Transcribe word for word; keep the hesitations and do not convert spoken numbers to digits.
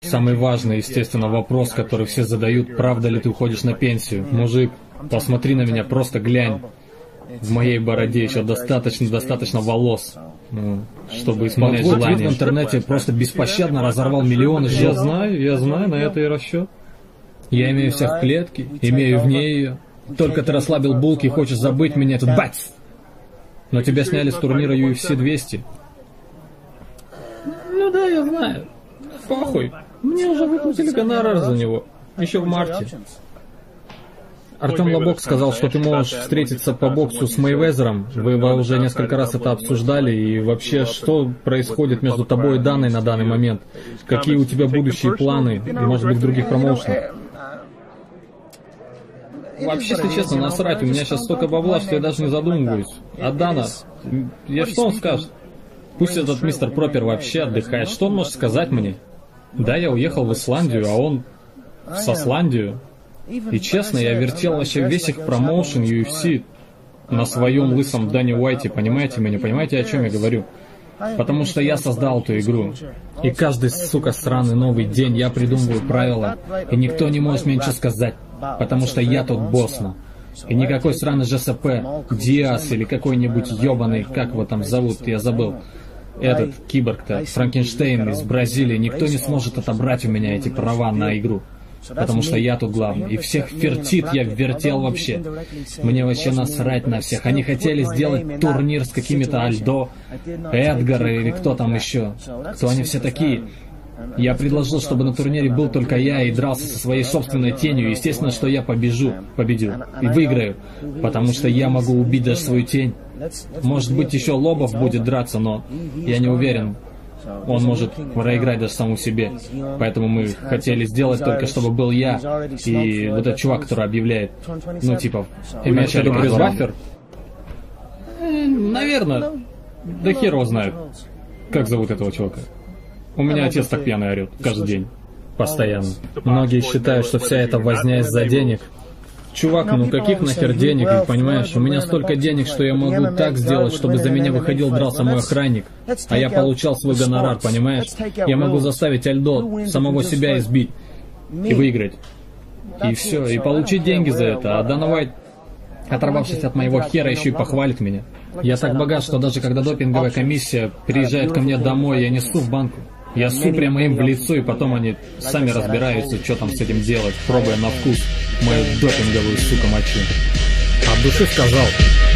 Самый важный, естественно, вопрос, который все задают: правда ли ты уходишь на пенсию? Мужик, посмотри на меня, просто глянь. В моей бороде еще достаточно-достаточно волос, ну, чтобы исполнять желания. Твой твит в интернете просто беспощадно разорвал миллионы жен. Я знаю, я знаю, на это и расчет. Я имею всех в клетке, имею вне ее. Только ты расслабил булки и хочешь забыть меня, тут бац! Но тебя сняли с турнира ю эф си двести. Ну да, я знаю. Похуй. Мне уже выплатили гонорар за него. Еще в марте. Артем Лобок сказал, что ты можешь встретиться по боксу с Мейвезером. Вы уже несколько раз это обсуждали. И вообще, что происходит между тобой и Даной на данный момент? Какие у тебя будущие планы? И, может быть, в других промоушенах? Вообще, если честно, насрать. У меня сейчас столько бабла, что я даже не задумываюсь. А Дана, я что он скажет? Пусть этот мистер Пропер вообще отдыхает. Что он может сказать мне? Да, я уехал в Исландию, а он в Сосландию. И честно, я вертел вообще весь их промоушен ю эф си на своем лысом Дане Уайте, понимаете меня? Понимаете, о чем я говорю? Потому что я создал эту игру. И каждый, сука, сраный новый день я придумываю правила, и никто не может мне ничего сказать, потому что я тут босс. И никакой сраный жэ эс пэ, Диас или какой-нибудь ебаный, как его там зовут, я забыл. Этот киборг-то, Франкенштейн из Бразилии, никто не сможет отобрать у меня эти права на игру. Потому что я тут главный. И всех фертит я вертел вообще. Мне вообще насрать на всех. Они хотели сделать турнир с какими-то Альдо, Эдгар или кто там еще. Кто они все такие? Я предложил, чтобы на турнире был только я и дрался со своей собственной тенью. Естественно, что я побежу, победю и выиграю. Потому что я могу убить даже свою тень. Может быть, еще Лобов будет драться, но я не уверен. Он может проиграть даже саму себе. Поэтому мы хотели сделать только, чтобы был я и вот этот чувак, который объявляет, ну типа, имеешь в виду Брюс Баффер? Наверное. Да хер его знает. Как зовут этого чувака? У меня отец так пьяный орет каждый день. Постоянно. Многие считают, что вся эта возня из-за денег. Чувак, ну каких нахер денег, понимаешь? У меня столько денег, что я могу так сделать, чтобы за меня выходил, дрался мой охранник, а я получал свой гонорар, понимаешь? Я могу заставить Альдо самого себя избить и выиграть. И все, и получить деньги за это. А Дана Уайт, оторвавшись от моего хера, еще и похвалит меня. Я так богат, что даже когда допинговая комиссия приезжает ко мне домой, я несу в банку. Я ссу прямо им в лицо, и потом они сами разбираются, что там с этим делать, пробуя на вкус мою допинговую, сука, мочу. От души сказал.